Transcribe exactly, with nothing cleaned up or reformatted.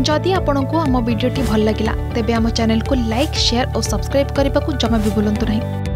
जदि आपंक आम भिडी भल लगा तेब आम चैनल को लाइक शेयर और सब्सक्राइब करने को जमा भी भूलु नहीं।